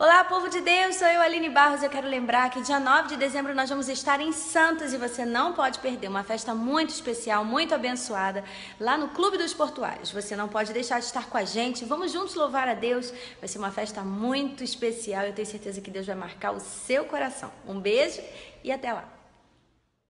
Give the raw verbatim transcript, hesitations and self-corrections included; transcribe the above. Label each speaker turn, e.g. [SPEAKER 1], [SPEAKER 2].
[SPEAKER 1] Olá, povo de Deus, sou eu, Aline Barros. Eu quero lembrar que dia nove de dezembro nós vamos estar em Santos e você não pode perder uma festa muito especial, muito abençoada, lá no Clube dos Portuários. Você não pode deixar de estar com a gente. Vamos juntos louvar a Deus. Vai ser uma festa muito especial. Eu tenho certeza que Deus vai marcar o seu coração. Um beijo e até lá.